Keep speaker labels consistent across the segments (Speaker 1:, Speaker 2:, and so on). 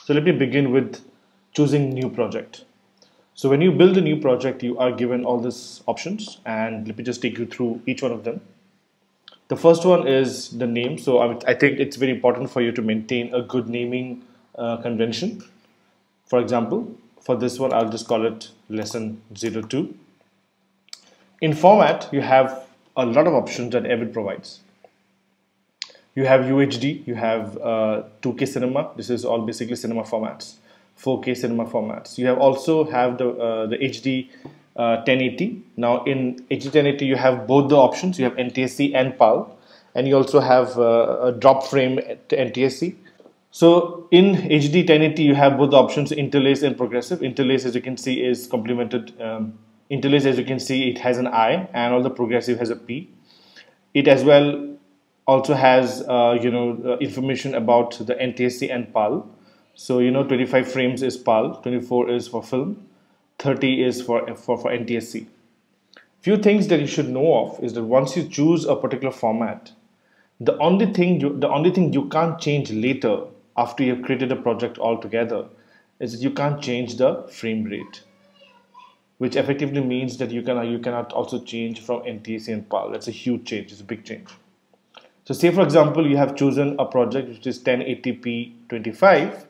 Speaker 1: So let me begin with choosing new project. So when you build a new project, you are given all these options, and let me just take you through each one of them. The first one is the name. So I think it's very important for you to maintain a good naming convention. For example, for this one, I'll just call it lesson 02. In format, you have a lot of options that Avid provides. You have UHD, you have 2K cinema. This is all basically cinema formats, 4K cinema formats. You have also have the HD 1080. Now in HD 1080, you have both the options. You have NTSC and PAL, and you also have a drop frame NTSC. So in HD 1080, you have both the options, interlace and progressive. Interlace, as you can see, is complemented. Interlace, as you can see, it has an I, and all the progressive has a P. It as well also has information about the NTSC and PAL. So 25 frames is PAL, 24 is for film, 30 is for NTSC. Few things that you should know of is that once you choose a particular format, the only thing you can't change later after you have created a project altogether is that you can't change the frame rate, which effectively means that you cannot also change from NTSC and PAL. That's a huge change. It's a big change. So say for example, you have chosen a project which is 1080p 25.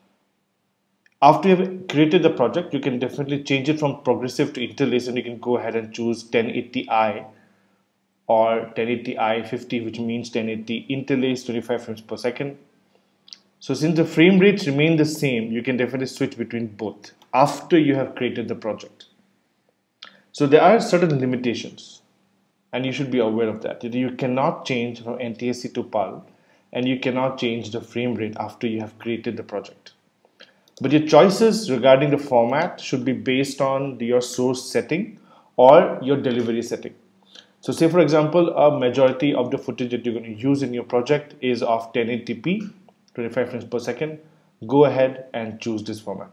Speaker 1: After you have created the project, you can definitely change it from progressive to interlace, and you can go ahead and choose 1080i or 1080i 50, which means 1080 interlace 25 frames per second. So since the frame rates remain the same, you can definitely switch between both after you have created the project. So there are certain limitations, and you should be aware of that. You cannot change from NTSC to PAL, and you cannot change the frame rate after you have created the project. But your choices regarding the format should be based on your source setting or your delivery setting. So say for example, a majority of the footage that you're going to use in your project is of 1080p, 25 frames per second. Go ahead and choose this format.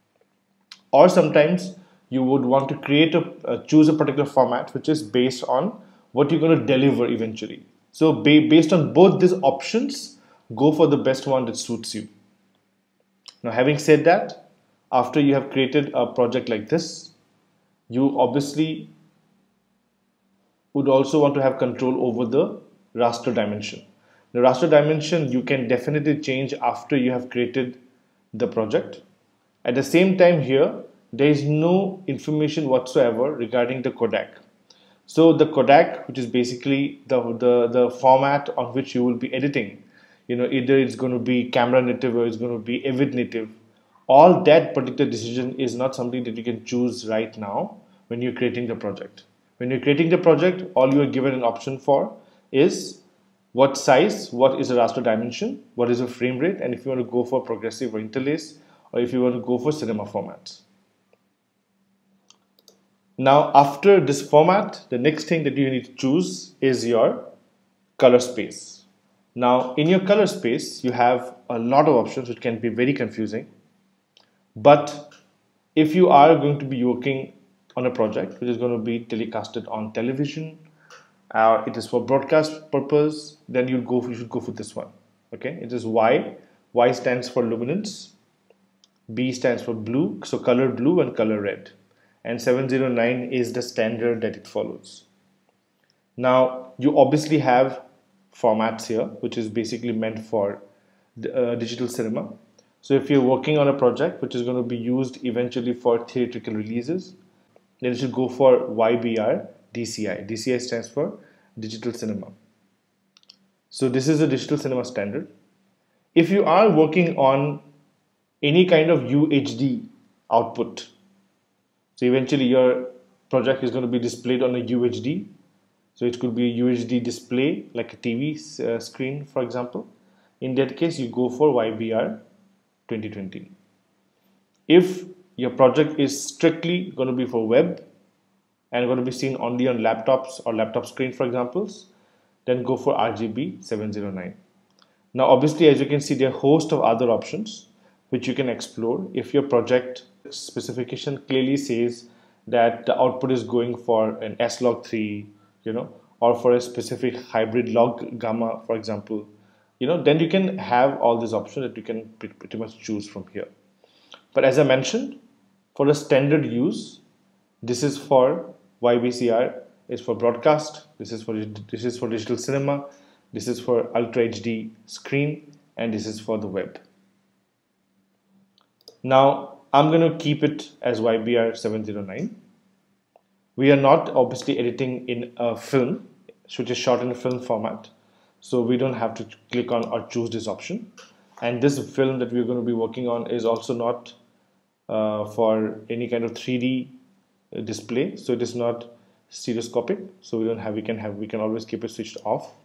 Speaker 1: Or sometimes you would want to choose a particular format which is based on what you're going to deliver eventually. So based on both these options, go for the best one that suits you. Now, having said that, after you have created a project like this, you obviously would also want to have control over the raster dimension. The raster dimension you can definitely change after you have created the project. At the same time here, there is no information whatsoever regarding the codec. So the codec, which is basically the format on which you will be editing, either it's going to be camera native or it's going to be Avid native. All that particular decision is not something that you can choose right now when you're creating the project. When you're creating the project, all you are given an option for is what size, what is the raster dimension, what is the frame rate, and if you want to go for progressive or interlace, or if you want to go for cinema formats. Now, after this format, the next thing that you need to choose is your color space. Now, in your color space, you have a lot of options which can be very confusing. But if you are going to be working on a project which is going to be telecasted on television, it is for broadcast purpose, then you should go for this one. Okay, it is Y. Y stands for luminance. B stands for blue, so color blue and color red. And 709 is the standard that it follows. Now, you obviously have formats here, which is basically meant for digital cinema. So if you're working on a project which is going to be used eventually for theatrical releases, then you should go for YBR DCI. DCI stands for digital cinema. So this is a digital cinema standard. If you are working on any kind of UHD output, so eventually your project is going to be displayed on a UHD. So it could be a UHD display like a TV screen, for example. In that case, you go for YBR 2020. If your project is strictly going to be for web and going to be seen only on laptops or laptop screen, for example, then go for RGB 709. Now, obviously, as you can see, there are a host of other options which you can explore. If your project specification clearly says that the output is going for an S-Log3, or for a specific hybrid log gamma, for example, then you can have all these options that you can pretty much choose from here. But as I mentioned, for a standard use, this is for YBCR, is for broadcast, this is for digital cinema, this is for Ultra HD screen, and this is for the web. Now I'm going to keep it as YBR 709. We are not obviously editing in a film, which is shot in a film format, so we don't have to click on or choose this option. And this film that we're going to be working on is also not for any kind of 3D display, so it is not stereoscopic, so we can always keep it switched off.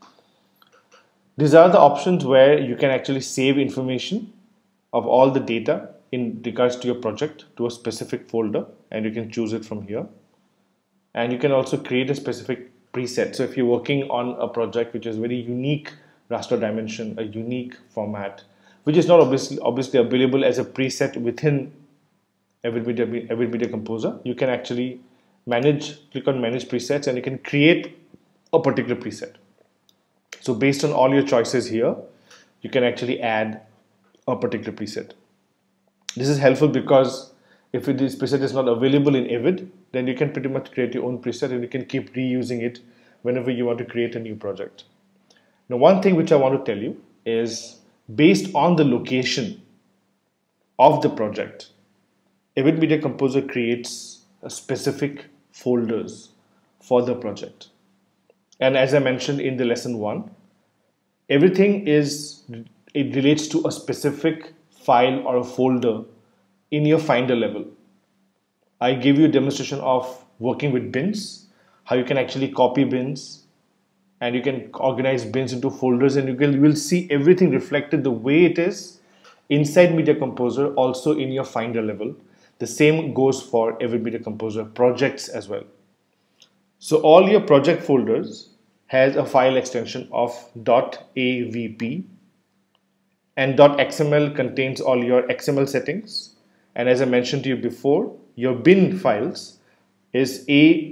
Speaker 1: These are the options where you can actually save information of all the data in regards to your project to a specific folder, and you can choose it from here. And you can also create a specific preset. So if you're working on a project which is very unique raster dimension, a unique format, which is not obviously available as a preset within Avid Media Composer, you can actually click on manage presets, and you can create a particular preset. So based on all your choices here, you can actually add a particular preset. This is helpful because if this preset is not available in Avid, then you can pretty much create your own preset and you can keep reusing it whenever you want to create a new project. Now, one thing which I want to tell you is, based on the location of the project, Avid Media Composer creates a specific folders for the project. And as I mentioned in the lesson 1, everything it relates to a specific file or a folder in your Finder level. I gave you a demonstration of working with bins, how you can actually copy bins, and you can organize bins into folders, and you will see everything reflected the way it is inside Media Composer, also in your Finder level. The same goes for Avid Media Composer projects as well. So all your project folders has a file extension of .avp, and .xml contains all your XML settings. And as I mentioned to you before, your bin files is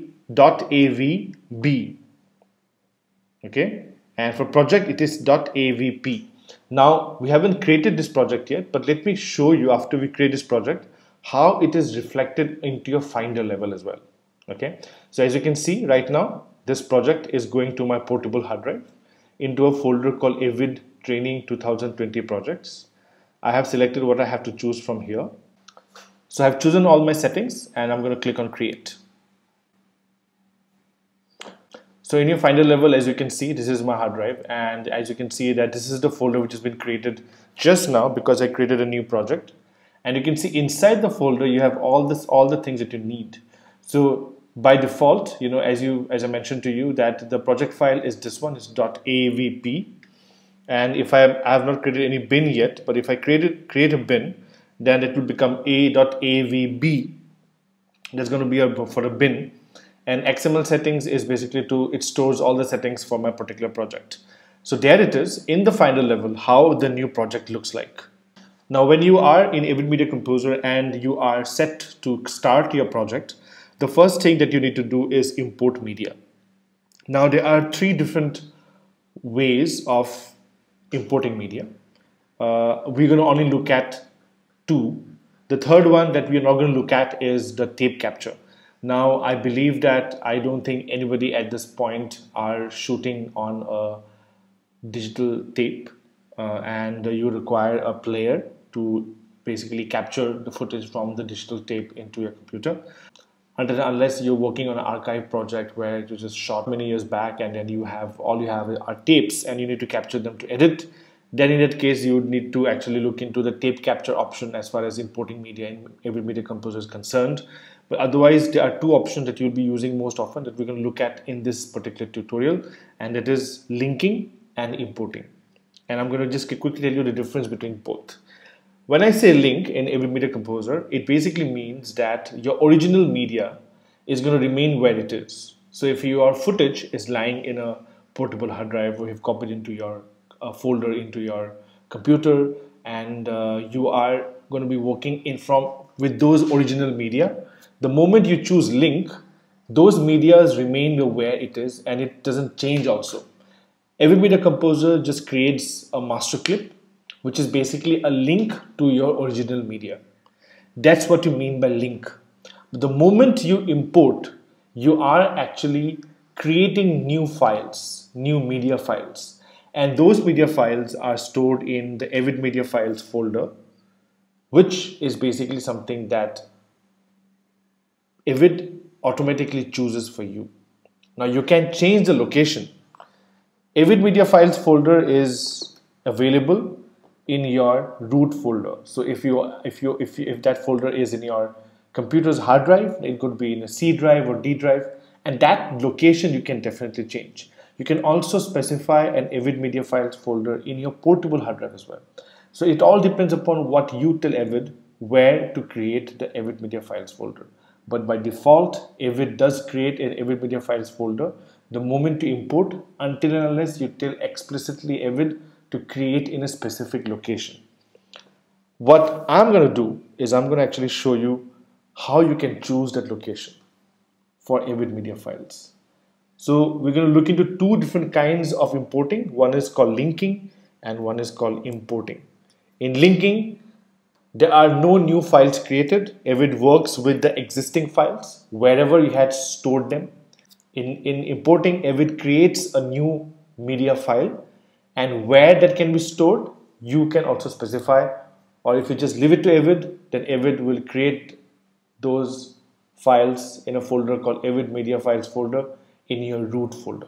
Speaker 1: .avb. Okay, and for project it is .avp. Now we haven't created this project yet, but let me show you after we create this project how it is reflected into your Finder level as well. Okay, so as you can see right now, this project is going to my portable hard drive into a folder called Avid Training 2020 projects. I have selected what I have to choose from here. So I've chosen all my settings and I'm going to click on create. So in your Finder level, as you can see, this is my hard drive, and as you can see that this is the folder which has been created just now because I created a new project. And you can see inside the folder you have all the things that you need. So by default, as I mentioned to you, that the project file is this one, is .avp. And if I have not created any bin yet, but if I create a bin, then it will become a.avb. That's going to be for a bin. And XML settings is basically it stores all the settings for my particular project. So there it is in the Finder level, how the new project looks like. Now, when you are in Avid Media Composer and you are set to start your project, the first thing that you need to do is import media. Now, there are 3 different ways of importing media. We're going to only look at 2. The third one that we're not going to look at is the tape capture. Now, I believe that I don't think anybody at this point are shooting on a digital tape, and you require a player to basically capture the footage from the digital tape into your computer. Unless you're working on an archive project where it was just shot many years back and then all you have are tapes and you need to capture them to edit, then in that case you would need to actually look into the tape capture option as far as importing media in Avid Media Composer is concerned. But otherwise, there are 2 options that you'll be using most often that we're going to look at in this particular tutorial, and that is linking and importing. And I'm going to just quickly tell you the difference between both. When I say link in Avid Media Composer, it basically means that your original media is going to remain where it is. So if your footage is lying in a portable hard drive or you've copied into your folder into your computer, and you are going to be working with those original media, the moment you choose link, those medias remain where it is and it doesn't change also. Avid Media Composer just creates a master clip, which is basically a link to your original media. That's what you mean by link. The moment you import, you are actually creating new files, new media files. And those media files are stored in the Avid Media Files folder, which is basically something that Avid automatically chooses for you. Now you can change the location. Avid Media Files folder is available in your root folder. So if that folder is in your computer's hard drive, it could be in a C drive or D drive, and that location you can definitely change. You can also specify an Avid Media Files folder in your portable hard drive as well. So it all depends upon what you tell Avid where to create the Avid Media Files folder. But by default, Avid does create an Avid Media Files folder the moment you import, until and unless you tell explicitly Avid to create in a specific location. What I'm going to do is I'm going to actually show you how you can choose that location for Avid Media Files. So we're going to look into two different kinds of importing. One is called linking and one is called importing. In linking, there are no new files created. Avid works with the existing files wherever you had stored them. In importing, Avid creates a new media file, and where that can be stored, you can also specify, or if you just leave it to Avid, then Avid will create those files in a folder called Avid Media Files folder in your root folder.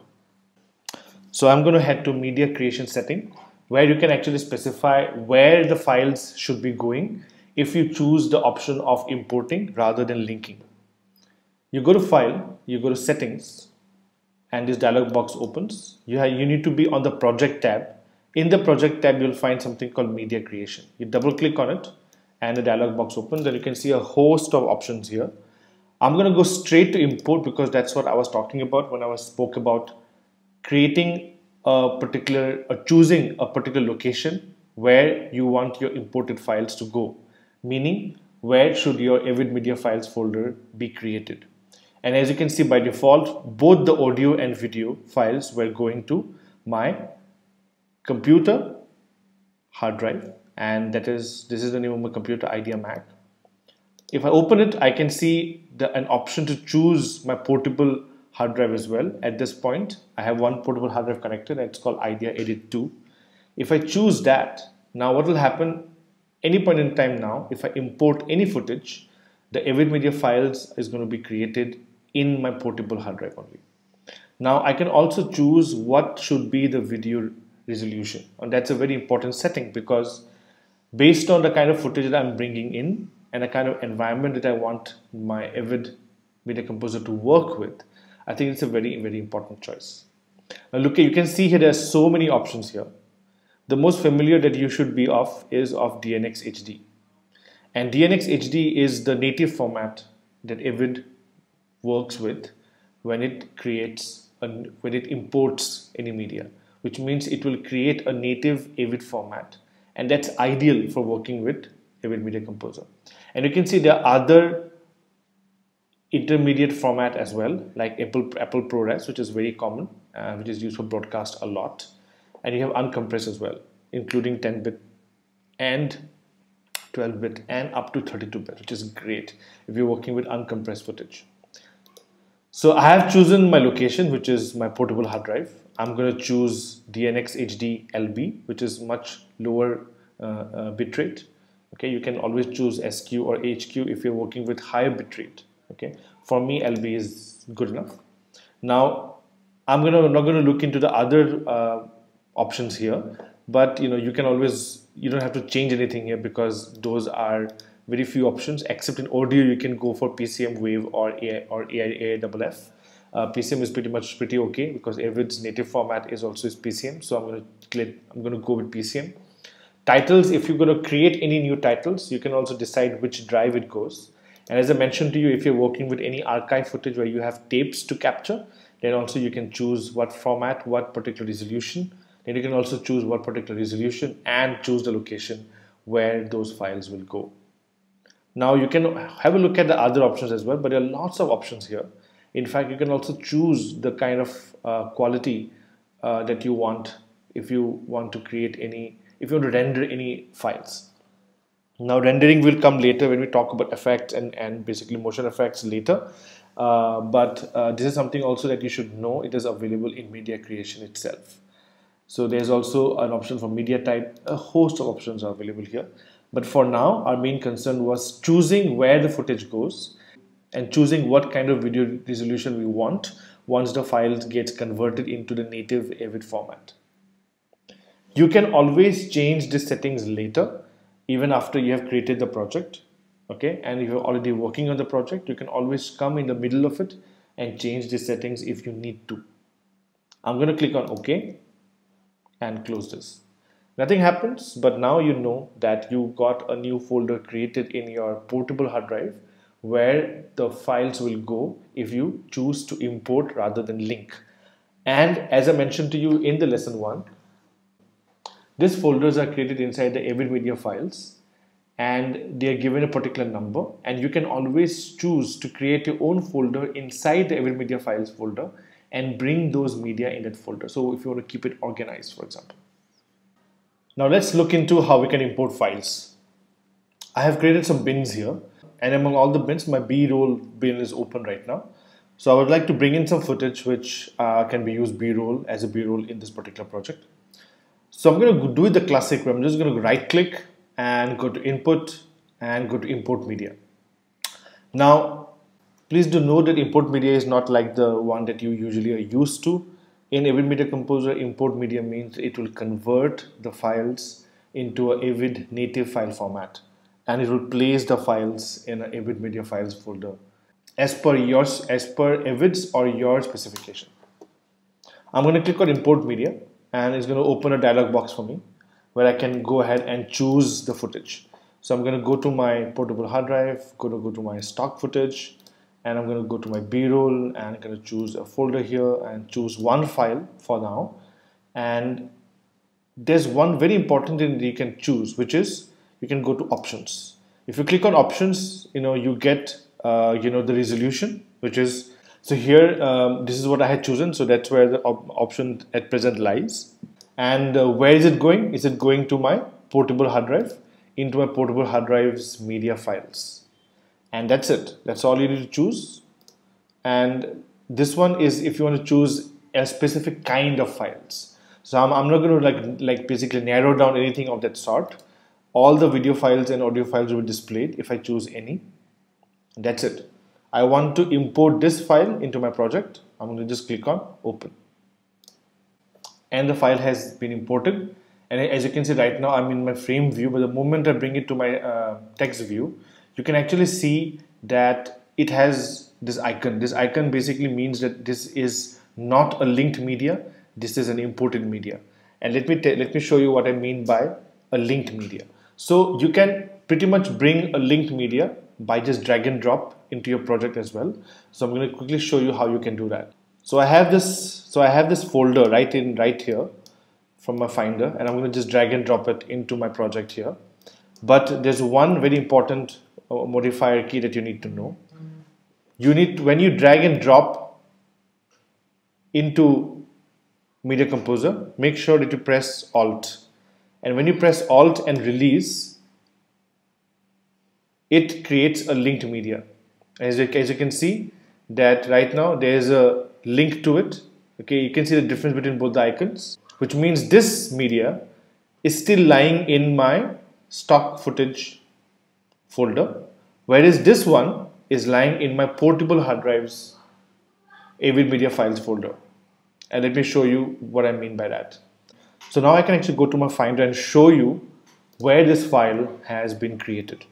Speaker 1: So I'm going to head to media creation setting, where you can actually specify where the files should be going if you choose the option of importing rather than linking. You go to File, you go to Settings, and this dialog box opens. You need to be on the Project tab. In the Project tab, you'll find something called Media Creation. You double click on it, and the dialog box opens, and you can see a host of options here. I'm going to go straight to Import because that's what I was talking about when I spoke about creating choosing a particular location where you want your imported files to go, meaning where should your Avid Media Files folder be created. And as you can see, by default, both the audio and video files were going to my computer hard drive, and this is the name of my computer, Idea Mac. If I open it, I can see an option to choose my portable hard drive as well. At this point, I have one portable hard drive connected, and it's called Idea Edit 2. If I choose that, now what will happen any point in time now, if I import any footage, the Avid Media Files is going to be created in my portable hard drive only. Now I can also choose what should be the video resolution, and that's a very important setting because based on the kind of footage that I'm bringing in and the kind of environment that I want my Avid Media Composer to work with, I think it's a very, very important choice. Now look, you can see here there are so many options here. The most familiar that you should be of is of DNX HD. And DNX HD is the native format that Avid works with when it imports any media, which means it will create a native Avid format, and that's ideal for working with Avid Media Composer. And you can see there are other intermediate format as well, like Apple ProRes, which is very common, which is used for broadcast a lot, and you have uncompressed as well, including 10-bit and 12-bit and up to 32-bit, which is great if you're working with uncompressed footage. So I have chosen my location, which is my portable hard drive. I'm going to choose DNX HD LB, which is much lower bitrate. Okay, you can always choose SQ or HQ if you're working with higher bitrate. Okay, for me LB is good enough. Now I'm not going to look into the other options here, but you can always, you don't have to change anything here because those are very few options. Except in audio, you can go for PCM, Wave, or AIFF. PCM is pretty okay because Avid's native format is also PCM, so I'm going to go with PCM. Titles, if you're going to create any new titles, you can also decide which drive it goes. And as I mentioned to you, if you're working with any archive footage where you have tapes to capture, then also you can choose what format, what particular resolution. Then you can also choose what particular resolution and choose the location where those files will go. Now you can have a look at the other options as well, but there are lots of options here. In fact, you can also choose the kind of quality that you want if you want to create any, if you want to render any files. Now rendering will come later when we talk about effects and basically motion effects later. But this is something also that you should know. It is available in media creation itself. So there's also an option for media type. A host of options are available here. But for now, our main concern was choosing where the footage goes and choosing what kind of video resolution we want once the file gets converted into the native AVID format. You can always change the settings later, even after you have created the project. Okay, and if you're already working on the project, you can always come in the middle of it and change the settings if you need to. I'm going to click on OK and close this. Nothing happens, but now you know that you got a new folder created in your portable hard drive where the files will go if you choose to import rather than link. And as I mentioned to you in the lesson 1, these folders are created inside the AVID media files and they are given a particular number, and you can always choose to create your own folder inside the AVID media files folder and bring those media in that folder. So if you want to keep it organized, for example. Now let's look into how we can import files. I have created some bins here, and among all the bins, my B-roll bin is open right now. So I would like to bring in some footage which can be used B-roll as a B-roll in this particular project. So I'm going to do it the classic way. I'm just going to right click and go to input and go to import media. Now please do note that import media is not like the one that you usually are used to. In AVID Media Composer, import media means it will convert the files into a AVID native file format, and it will place the files in an AVID media files folder as per AVID's or your specification. I'm going to click on import media, and it's going to open a dialog box for me where I can go ahead and choose the footage. So I'm going to go to my portable hard drive, go to my stock footage, and I'm going to go to my B-roll, and I'm going to choose a folder here and choose one file for now. And there's one very important thing that you can choose, which is you can go to options. If you click on options, you get the resolution, which is, so here this is what I had chosen, so that's where the option at present lies. And where is it going? Is it going to my portable hard drive, into my portable hard drive's media files? And that's it. That's all you need to choose. And this one is if you want to choose a specific kind of files. So I'm not going to like basically narrow down anything of that sort. All the video files and audio files will be displayed if I choose any. That's it. I want to import this file into my project. I'm going to just click on open. And the file has been imported. And as you can see right now, I'm in my frame view, but the moment I bring it to my text view, you can actually see that it has this icon. This icon basically means that this is not a linked media. This is an imported media. And let me show you what I mean by a linked media. So you can pretty much bring a linked media by just drag and drop into your project as well. So I'm going to quickly show you how you can do that. So I have this folder right here from my Finder, and I'm going to just drag and drop it into my project here. But there's one very important modifier key that you need to know. When you drag and drop into Media Composer, make sure that you press Alt. And when you press Alt and release, it creates a linked media. As you can see that right now there is a link to it. Okay, you can see the difference between both the icons, which means this media is still lying in my stock footage folder, whereas this one is lying in my portable hard drive's AVID media files folder. And let me show you what I mean by that. So now I can actually go to my Finder and show you where this file has been created.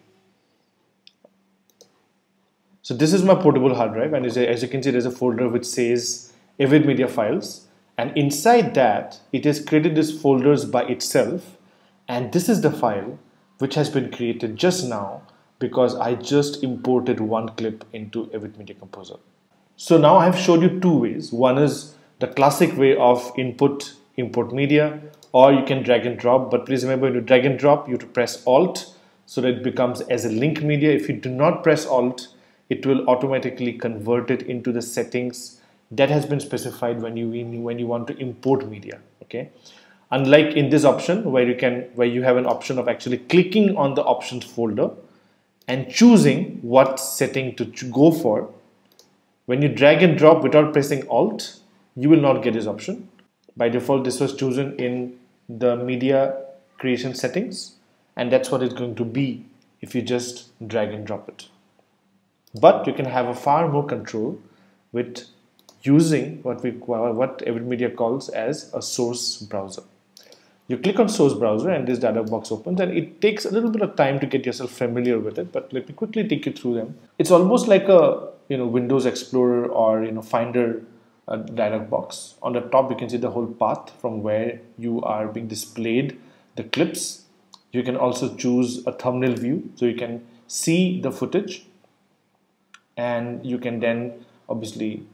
Speaker 1: So this is my portable hard drive, and as you can see, there's a folder which says AVID media files, and inside that it has created these folders by itself, and this is the file which has been created just now because I just imported one clip into AVID Media Composer. So now I have showed you two ways. One is the classic way of import media, or you can drag and drop, but please remember, when you drag and drop, you have to press Alt so that it becomes as a link media. If you do not press Alt, it will automatically convert it into the settings that has been specified when you want to import media. Okay, unlike in this option where you have an option of actually clicking on the options folder and choosing what setting to go for. When you drag and drop without pressing Alt, you will not get this option. By default, this was chosen in the media creation settings, and that's what it's going to be if you just drag and drop it. But you can have a far more control with using what AvidMedia calls as a source browser. You click on source browser and this dialog box opens, and it takes a little bit of time to get yourself familiar with it, but let me quickly take you through them. It's almost like a Windows Explorer or Finder dialog box. On the top you can see the whole path from where you are being displayed the clips. You can also choose a thumbnail view, so you can see the footage, and you can then obviously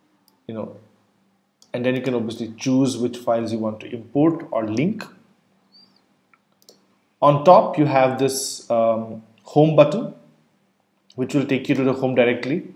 Speaker 1: choose which files you want to import or link. On top you have this home button, which will take you to the home directly.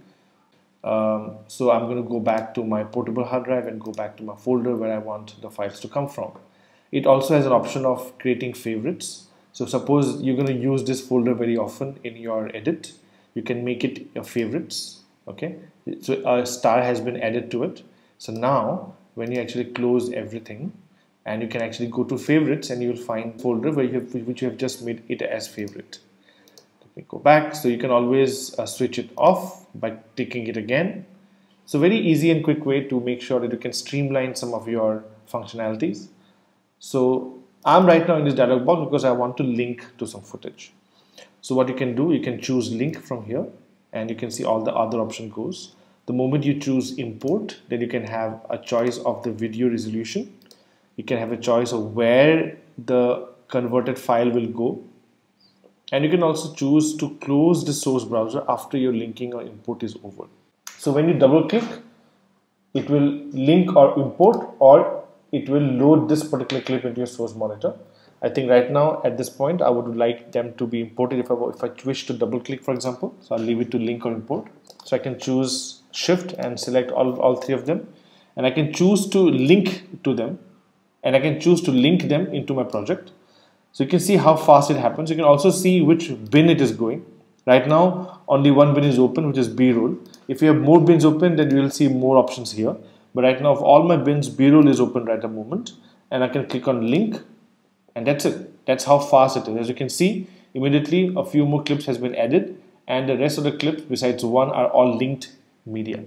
Speaker 1: So I'm going to go back to my portable hard drive and go back to my folder where I want the files to come from. It also has an option of creating favorites. So suppose you're going to use this folder very often in your edit, you can make it your favorites. Okay, so a star has been added to it. So now when you actually close everything, and you can actually go to favorites, and you will find a folder which you have just made it as favorite. Let me go back. So you can always switch it off by clicking it again. So very easy and quick way to make sure that you can streamline some of your functionalities. So I'm right now in this dialog box because I want to link to some footage. So what you can do, you can choose link from here, and you can see all the other option goes. The moment you choose import, then you can have a choice of the video resolution. You can have a choice of where the converted file will go. And you can also choose to close the source browser after your linking or import is over. So when you double click, it will link or import, or it will load this particular clip into your source monitor. I think right now at this point I would like them to be imported if I wish to double click, for example. So I'll leave it to link or import. So I can choose shift and select all three of them, and I can choose to link to them, and I can choose to link them into my project. So you can see how fast it happens. You can also see which bin it is going. Right now only one bin is open, which is B-roll. If you have more bins open, then you will see more options here. But right now of all my bins, B-roll is open right at the moment, and I can click on link, and that's it. That's how fast it is. As you can see, immediately a few more clips has been added, and the rest of the clips besides one are all linked media.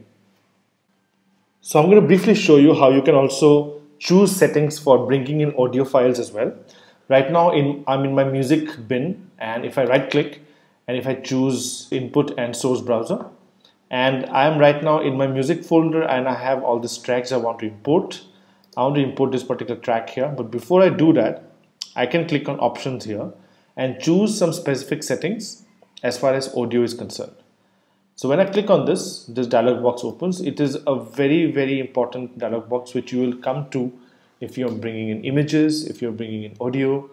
Speaker 1: So I'm going to briefly show you how you can also choose settings for bringing in audio files as well. Right now I'm in my music bin, and if I right click and if I choose input and source browser, and I am right now in my music folder, and I have all these tracks I want to import. I want to import this particular track here, but before I do that, I can click on options here and choose some specific settings as far as audio is concerned. So when I click on this dialog box opens. It is a very important dialog box which you will come to if you're bringing in images, if you're bringing in audio.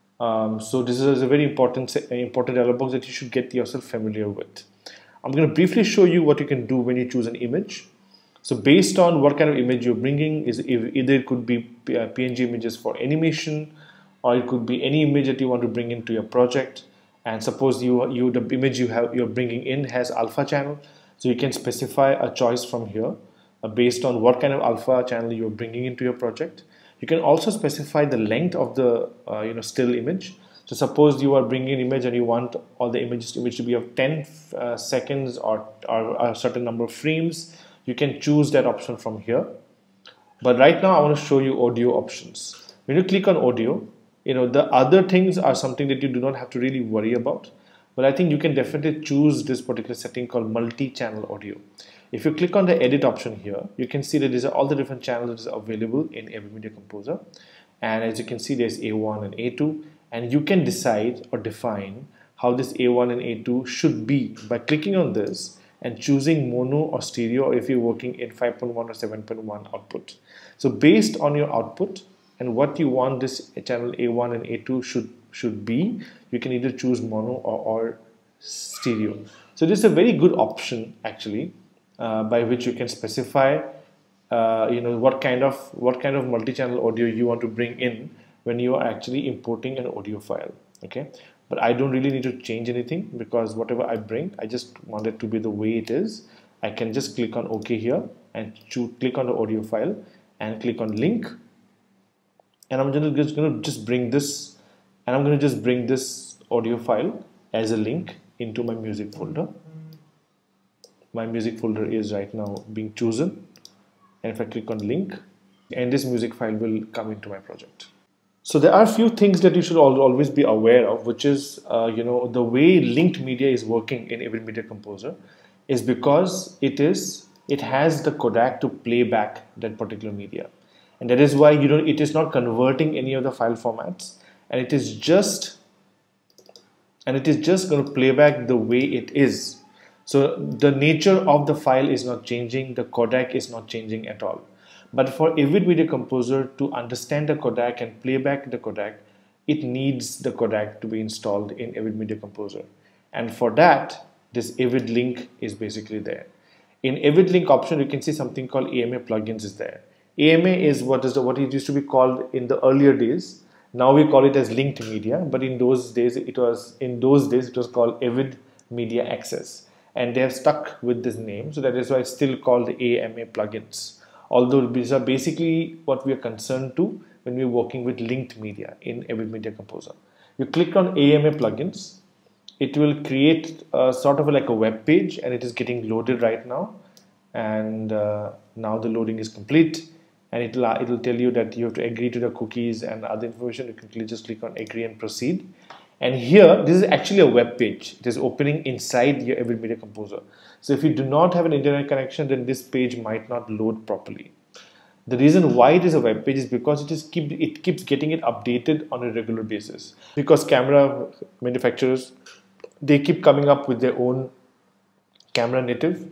Speaker 1: So this is a very important dialog box that you should get yourself familiar with. I'm going to briefly show you what you can do when you choose an image. So based on what kind of image you're bringing, either it could be PNG images for animation, or it could be any image that you want to bring into your project. And suppose the image you're bringing in has alpha channel, so you can specify a choice from here based on what kind of alpha channel you're bringing into your project. You can also specify the length of the still image. So suppose you are bringing an image and you want all the image to be of 10 seconds or a certain number of frames, you can choose that option from here. But right now I want to show you audio options. When you click on audio, the other things are something that you do not have to really worry about, but I think you can definitely choose this particular setting called multi-channel audio. If you click on the edit option here, you can see that these are all the different channels available in AvidMedia Composer, and as you can see, there's A1 and A2, and you can decide or define how this A1 and A2 should be by clicking on this and choosing mono or stereo, or if you're working in 5.1 or 7.1 output. So based on your output and what you want this channel A1 and A2 should be, you can either choose mono or stereo. So this is a very good option actually, by which you can specify what kind of multi-channel audio you want to bring in when you are actually importing an audio file. Okay, but I don't really need to change anything, because whatever I bring, I just want it to be the way it is. I can just click on OK here and click on the audio file and click on link, and I'm just going to bring this, and I'm going to just bring this audio file as a link into my music folder. My music folder is right now being chosen, and if I click on link, and this music file will come into my project. So there are a few things that you should always be aware of, which is the way linked media is working in Avid Media Composer is because it has the codec to play back that particular media, and that is why it is not converting any of the file formats, and it is just going to play back the way it is. So the nature of the file is not changing, the codec is not changing at all. But for Avid Media Composer to understand the codec and play back the codec, it needs the codec to be installed in Avid Media Composer. And for that, this Avid Link is basically there. In Avid Link option, you can see something called AMA plugins is there. AMA is what it used to be called in the earlier days. Now we call it as linked media, but in those days it was called Avid Media Access. And they have stuck with this name, so that is why it's still called AMA plugins. Although these are basically what we are concerned to when we're working with linked media in Avid Media Composer. You click on AMA plugins, it will create sort of like a web page, and it is getting loaded right now. And now the loading is complete, and it will tell you that you have to agree to the cookies and other information. You can just click on agree and proceed. And here, this is actually a web page. It is opening inside your Avid Media Composer. So if you do not have an internet connection, then this page might not load properly. The reason why it is a web page is because it keeps getting it updated on a regular basis. Because camera manufacturers, they keep coming up with their own camera native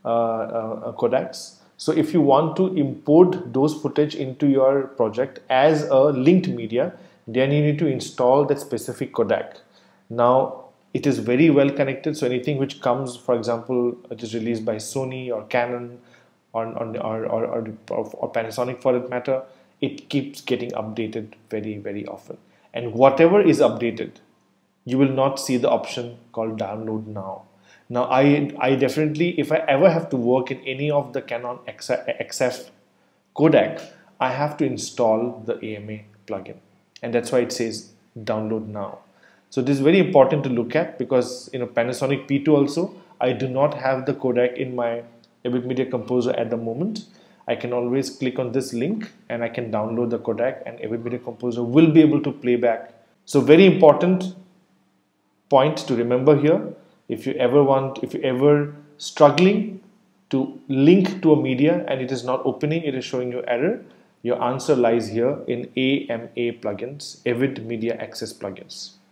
Speaker 1: codecs. So if you want to import those footage into your project as a linked media, then you need to install that specific codec. Now it is very well connected, so anything which comes, for example, it is released by Sony or Canon or Panasonic for that matter, it keeps getting updated very, very often. And whatever is updated, you will not see the option called download now. Now I definitely, if I ever have to work in any of the Canon XF codec, I have to install the AMA plugin. And that's why it says download now. So this is very important to look at, because Panasonic P2 also, I do not have the codec in my Avid Media Composer at the moment. I can always click on this link and I can download the codec, and Avid Media Composer will be able to play back. So very important point to remember here. If you ever struggling to link to a media and it is not opening, it is showing you error, your answer lies here in AMA plugins, Avid Media Access plugins.